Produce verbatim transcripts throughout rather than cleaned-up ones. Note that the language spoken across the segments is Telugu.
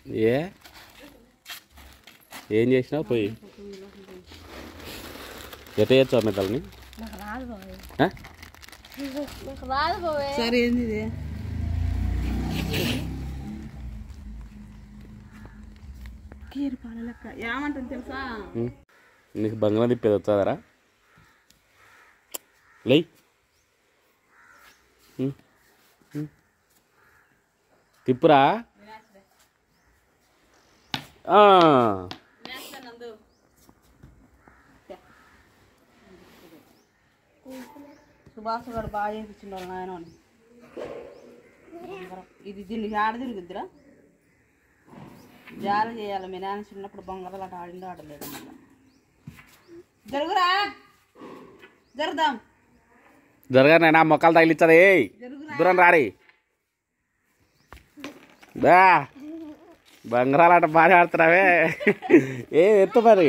ఏ ఏం చేసినావు పోయి ఎట్ట చేయొచ్చు మెత్తల్ని సరే ఏంది ఇది కీరు పాల లెక్క ఏమంటుంది తెలుసా నీకు బంగాళా తిప్పేది వచ్చాదరా లై తిప్పురా సుభాష్ గారు బాగా చేయించిండు వాళ్ళ నాయన ఇది దీనికి ఆడ తిరుగుద్దిరా జాల చేయాలి మీ నాన్న చిన్నప్పుడు బొంగరలు అటు ఆడిందో ఆడలేదు మళ్ళీ జరుగురా జరుగుదాం జరగనా మొక్కలు తగిలిచ్చది దూరం రారి బా బంగారాలు ఆట బాగా ఆడుతున్నావే ఏ ఎత్తు మరి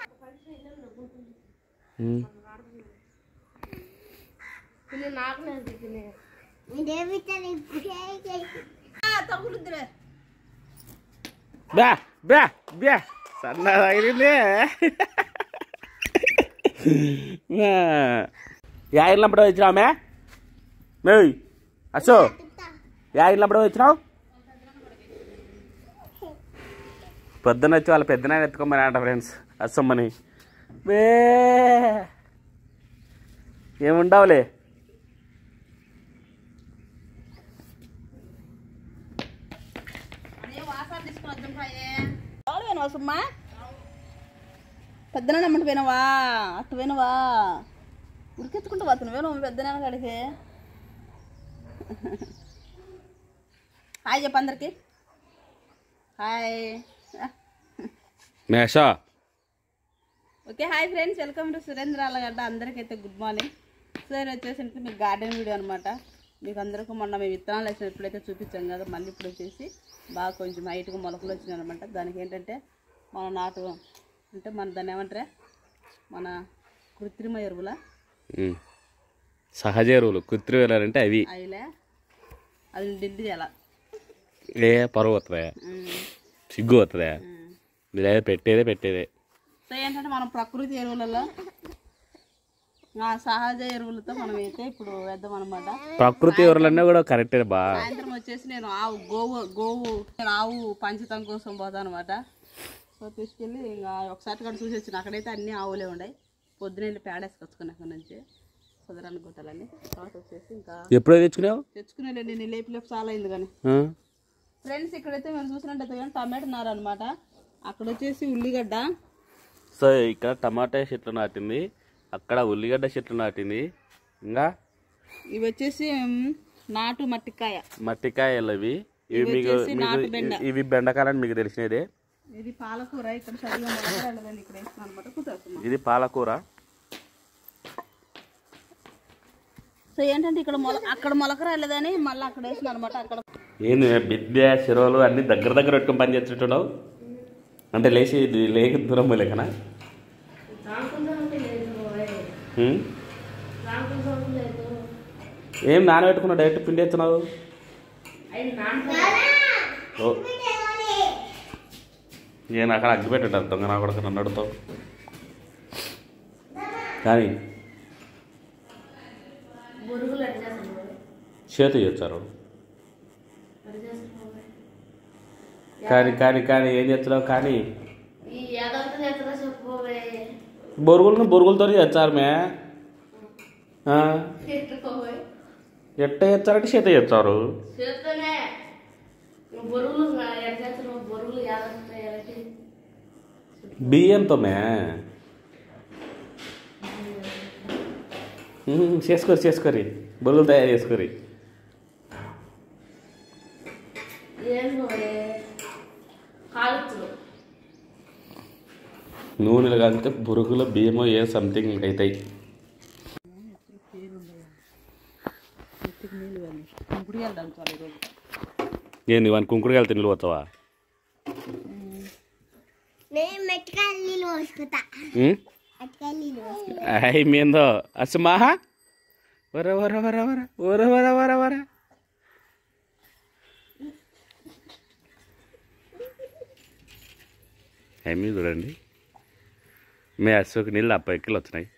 బ్యా బ్యా బ్యా సన్న తగిలింది యా ఇళ్ళప్పుడు వచ్చినావు మే మేయ్ అశో యా ఇళ్ళప్పుడు వచ్చినావు పొద్దున వచ్చి వాళ్ళ పెద్దన ఎత్తుకోమని అంట ఫ్రెండ్స్ అసమ్మని బే ఏముండవులే అమ్మా పెద్దనా నమ్మంట పోయినావా అట్టు పోయినావా ఉరికెత్తుకుంటూ పోతున్నావు వేణు పెద్దనా కాడికి హాయ్ చెప్పు అందరికి హాయ్ మేషా okay hi friends welcome to Surendra Allagadda అందరికైతే గుడ్ మార్నింగ్ సార్ వచ్చేసి మీకు గార్డెన్ వీడియో అనమాట మీకు అందరికీ మొన్న మేము విత్తనాలు వేసిన ఎప్పుడైతే చూపించాం కదా మళ్ళీ ఇప్పుడు వచ్చేసి బాగా కొంచెం హైట్గా మొలకలు వచ్చినాయి అనమాట దానికి ఏంటంటే మన నాటు అంటే మన దాన్ని ఏమంటారా మన కృత్రిమ ఎరువుల సహజ ఎరువులు కృత్రిమ ఎరువులు అంటే అవి అవిలే అది ఢిల్లీ చేయాల ఏ పరువు వస్తుందా సిగ్గు వస్తుందా లేదా పెట్టేదే పెట్టేదే సో ఏంటంటే మనం ప్రకృతి ఎరువులలో సహజ ఎరువులతో మనం అయితే ఇప్పుడు వేద్దాం అనమాట ప్రకృతి ఎరువులన్నీ కూడా కరెక్టే బా సాయంత్రం వచ్చేసి నేను ఆవు గోవు గోవు ఆవు పంచతం కోసం పోతాను అనమాట సో తీసుకెళ్ళి ఇంకా ఒకసారి కూడా చూసి వచ్చిన అక్కడైతే అన్ని ఆవులే ఉన్నాయి పొద్దున వెళ్ళి పేడేసుకొచ్చుకుని అక్కడ నుంచి కుదరాన్ని గుట్టాలని తర్వాత వచ్చేసి ఇంకా ఎప్పుడో తెచ్చుకున్నావు తెచ్చుకునే నేను లేపు లేపు చాలా అయింది కానీ ఫ్రెండ్స్ ఇక్కడైతే మేము చూసినట్టయితే కానీ టమాటో నారు అనమాట అక్కడ వచ్చేసి ఉల్లిగడ్డ సో ఇక్కడ టమాటా చెట్లు నాటింది అక్కడ ఉల్లిగడ్డ చెట్లు నాటింది ఇంకా ఇవి వచ్చేసి నాటు మట్టికాయ మట్టికాయలు ఇవి ఇవి మీకు ఇవి బెండకాయలని మీకు తెలిసినదే ఇది పాలకూర ఇక్కడ ఇక్కడ వేస్తున్నాను అనమాట ఇది పాలకూర సో ఏంటంటే ఇక్కడ మొల అక్కడ మొలక రాలేదని మళ్ళీ అక్కడ వేసిన అనమాట అక్కడ ఏంది బిద్య శిరవలు అన్ని దగ్గర దగ్గర పెట్టుకుని పని చేస్తుంటున్నావు అంటే లేచి లేక దూరం పోలేకనా ఏం నానబెట్టుకున్నావు డైరెక్ట్ పిండి ఎత్తున్నావు నేను అక్కడ అగ్గి పెట్టాడు దొంగ నా కూడా నన్ను అడుగుతావు కానీ చేతి చేస్తారు కానీ కానీ కానీ ఏం చేస్తున్నావు కానీ బొరుగులను బొరుగులతో చేస్తారు మే ఎట్ట చేస్తారంటే చేత చేస్తారు బియ్యంతో మే చేసుకోరి చేసుకోరి బొరుగులు తయారు చేసుకోరి నూనెలు కలిపితే బురుగుల బియ్యమో ఏ సంథింగ్ అవుతాయి ఏంది వాని కుంకుడు కలితే నీళ్ళు పోతావా అయి మీందో అసమాహా వర వర వర వర వర వర వర వర ఏమీ చూడండి మీ అశోక్ నీళ్ళు అప్ప ఎక్కిలు వచ్చినాయి.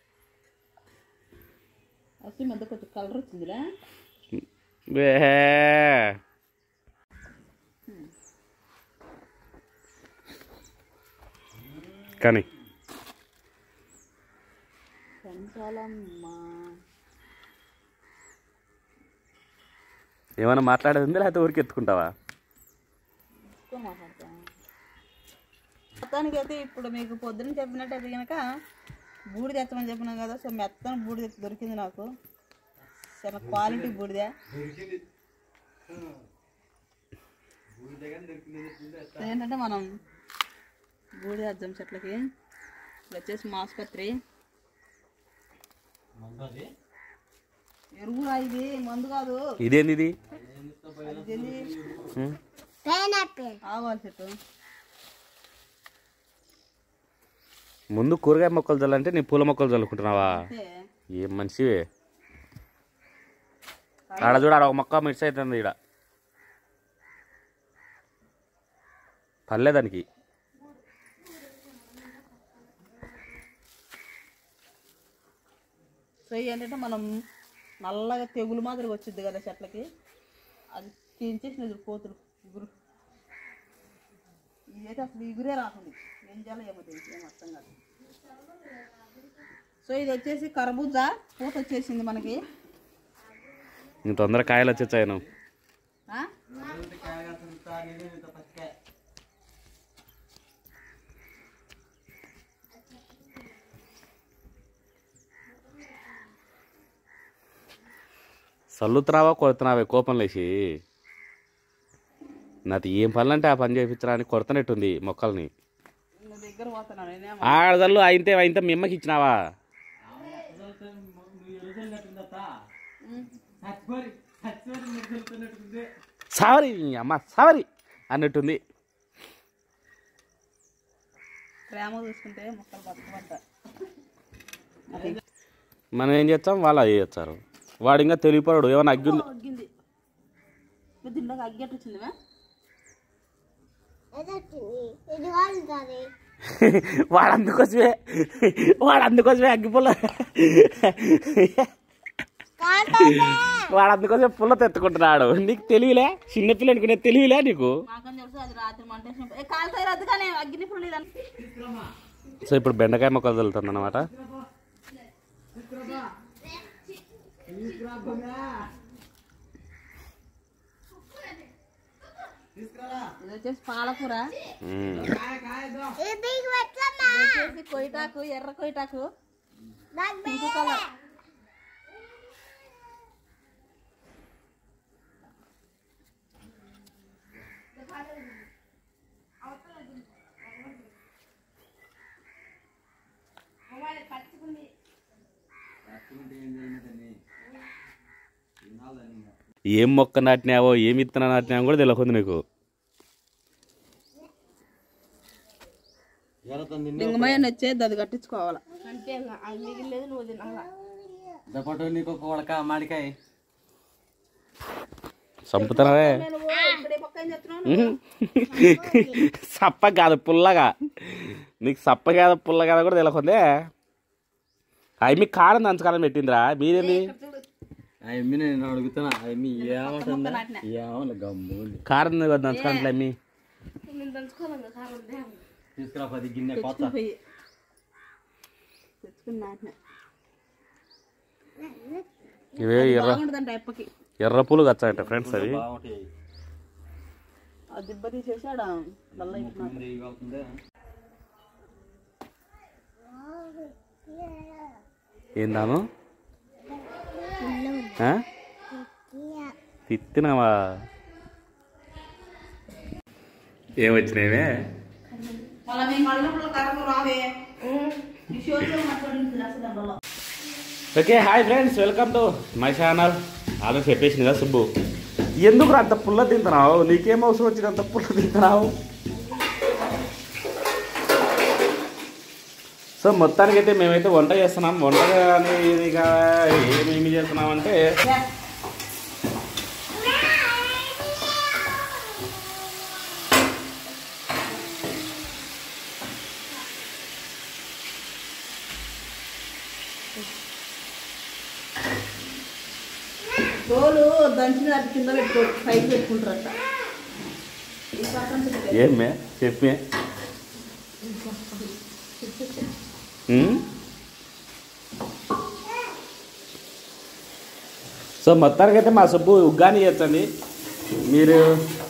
కలర్ వచ్చిందిరా కానీ ఏమైనా మాట్లాడేది ఉందా లేకపోతే ఊరికి ఎత్తుకుంటావా? మొత్తానికి అయితే ఇప్పుడు మీకు పొద్దున్న చెప్పినట్టయితే కనుక బూడిద ఎత్తమని చెప్పినాం కదా. సో మెత్తన బూడిద దొరికింది నాకు, చాలా క్వాలిటీ బూడిద. ఏంటంటే మనం బూడిద అద్దం చెట్లకి వచ్చేసి మాస్పత్రి ఎరువురా, ఇది మందు కాదు. ఇదేంది ఇది? ఆవాల చెట్టు. ముందు కూరగాయ మొక్కలు చల్లంటే నీ పూల మొక్కలు చల్లుకుంటున్నావా? ఏం మనిషివే. ఆడ చూడ ఆడ ఒక మొక్క మిస్ అవుతుంది. ఈడ పర్లేదానికి. సో ఏంటంటే మనం నల్లగా తెగులు మాదిరి వచ్చింది కదా చెట్లకి, అది తీయించేసినది కోతులు ఇగురు. ఇదైతే అసలు ఇగురే రాకుండా ఏం చేయాలో ఏమో తెలిసి ఏం అర్థం కాదు. సో ఇది వచ్చేసి కర్బూజా పూత వచ్చేసింది మనకి. తొందర కాయలు వచ్చేసాయను. చల్లుతున్నావా కొడుతున్నావే కోపం లేచి? నాది ఏం పనులు అంటే ఆ పని చేయించడానికి కొడుతున్నట్టుంది మొక్కల్ని. ఆడదల్లు అయితే అయితే మీ అమ్మకి ఇచ్చినావా? సావరి అమ్మ సావరి అన్నట్టుంది. ప్రేమ చూసుకుంటే మొక్కలు బతకమంట. మనం ఏం చేస్తాం, వాళ్ళు అది చేస్తారు. వాడు ఇంకా తెలియపడాడు. ఏమన్నా అగ్గింది అగ్గింది దీంట్లోకి అగ్గేట వచ్చిందివా? వాడు అందుకోసమే వాడు అందుకోసమే అగ్గి పుల్ల వాడు అందుకోసమే పుల్ల తెచ్చుకుంటున్నాడు. నీకు తెలివిలే? చిన్నపిల్ల అనుకునే తెలివిలే నీకు? సో ఇప్పుడు బెండకాయ మొక్కలు చల్లుతుంది అన్నమాట. ఇది వచ్చేసి పాలకూర, కొయిటాకు, ఎర్ర కొయిటాకు, పింక్ కలర్. ఏం మొక్క నాటినావో ఏం విత్తనం నాటినావో కూడా తెలియదు నీకు. లింగమయ్య వచ్చేది అది కట్టించుకోవాలా అంటే మిగిలేదు నువ్వు తినాలా. మాడికాయ చంపుతున్నావే. సప్ప కాదు పుల్లగా. నీకు సప్ప కాదు పుల్ల కాదు కూడా తెలియకుందే. అవి మీకు కారం దంచకాలం పెట్టిందిరా మీరేంది? నేను అడుగుతున్నా కారం దంచకాలంటే అమ్మి తీసుకురా పది గిన్నె కొత్త ఇవే ఎర్ర ఎర్ర పూలు వచ్చాయంట ఫ్రెండ్స్. అవి దిబ్బ తీసేసాడా ఏందాను తిత్తినావా? ఏమొచ్చినావే? Okay hi friends, welcome to my channel. ఆమె చెప్పేసింది కదా సుబ్బు, ఎందుకు అంత పుల్ల తింటున్నావు? నీకేం అవసరం వచ్చింది అంత పుల్ల తింటున్నావు? సో మొత్తానికైతే మేమైతే వంట చేస్తున్నాం. వంట అనేది ఏమేమి చేస్తున్నామంటే తోలు దంచిన దాటి కింద పెట్టుకో పైకి పెట్టుకుంటారట. ఈ పక్కన పెట్టు. ఏమే చెప్పే సో మొత్తానికైతే మా సుబ్బు ఉగ్గాని చేస్తుంది. మీరు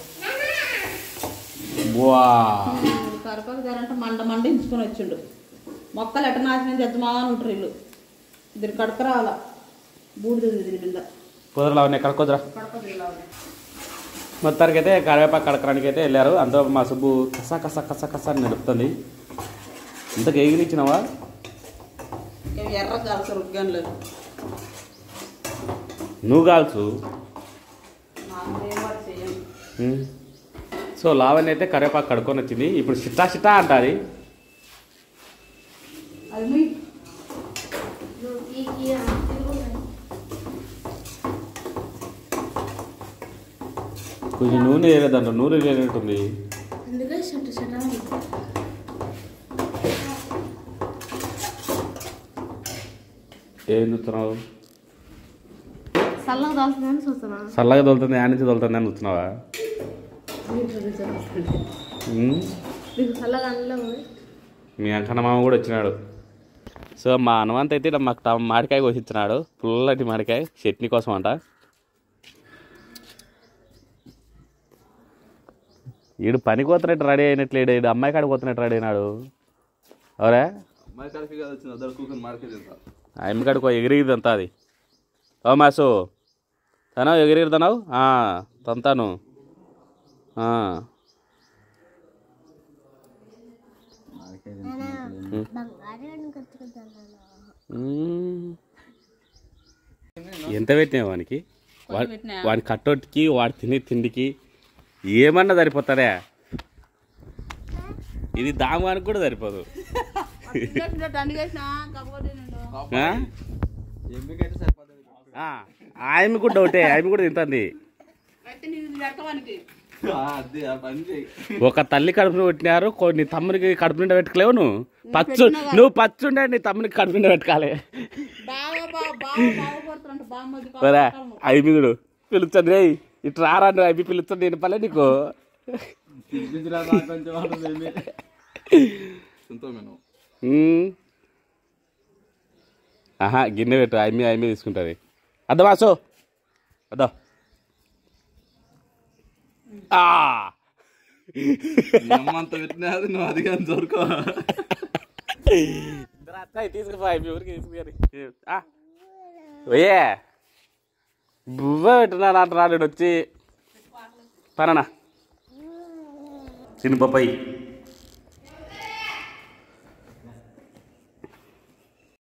వా కరపాకు ధరంటే మండ మండ ఇంచుకొని వచ్చిండు. మొక్కలు ఎట్ట నాశనం చేద్దామా అని ఉంటారు వీళ్ళు. ఇద్దరు కడక రావాలా బూడిది దీని మీద కుదరలా ఉన్నాయి ఎక్కడ కుదరా. కడప రావాలి. మొత్తానికైతే కరివేపాకు కడకడానికి అయితే వెళ్ళారు. అందులో మా సుబ్బు కసా కసా కసా కసా అని నడుపుతుంది. ఇంతకు ఎగిరిచ్చినావా? ఎర్ర కాల్చారు ఉగ్గాన్లు. నువ్వు కాల్చు. సో లావణ్య అయితే కరివేపాకు కడుక్కొని వచ్చింది. ఇప్పుడు చిట్టా చిట్టా అంటుంది. అది కొంచెం నూనె వేయలేదంట. నూనె వేయనట్టుంది. ఏం చూస్తున్నావు? చల్లగా దాల్తుందని చూస్తున్నా. చల్లగా తోలుతుంది. ఆ నుంచి తోలుతుంది అని చూస్తున్నావా? మీకు చల్లగా అనలేము. మీ అంకన్న మామ కూడా వచ్చినాడు. సో మా హనుమంత్ అయితే ఇలా మాకు తమ మామిడికాయ కోసిచ్చినాడు. పుల్లటి మామిడికాయ చట్నీ కోసం అంట. ఈడు పని కోతున్నట్టు రెడీ అయినట్లేడు. ఈడు అమ్మాయి కాడికి పోతున్నట్టు రెడీ అయినాడు. అవరే అమ్మాయి కాడికి కాదు వచ్చింది. అద్దరు కూకుని మార్కెట్ తింటా. ఆ అమ్మ కాడికి ఎగిరిదంతా అది. ఓ మాసు తనావు ఎగిరిదన్నావు తంతాను. ఎంత పెట్టినావు వానికి? వాని కట్టొట్టుకి వాడి తినే తిండికి ఏమన్నా సరిపోతుందా? ఇది దామానికి కూడా సరిపోదు. ఆయన కూడా డౌటే. ఆయన కూడా తింటుంది. ఒక తల్లి కడుపున పెట్టినారు. నీ తమ్మునికి కడుపు నిండా పెట్టుకోలేవు. నువ్వు పచ్చు నువ్వు పచ్చుండే నీ తమ్మునికి కడుపు నిండా పెట్టుకోవాలి. ఐబిదుడు పిలుస్తుంది. రే ఇటు రారా ఐబి పిలుస్తుంది. నేను పల్లె నీకు ఆహా గిన్నె పెట్టు. ఐమి ఐమి తీసుకుంటుంది. అద్దా వాసు అద్దా. అమ్మంత పెట్టినా నువ్వు అది కానీ దొరకో. తీసుకుపో ఊరికి తీసుకుని ఓయే బువ్వ పెట్టినాడు అంటున్నాడు వచ్చి పననా చిన్న బొప్పాయి.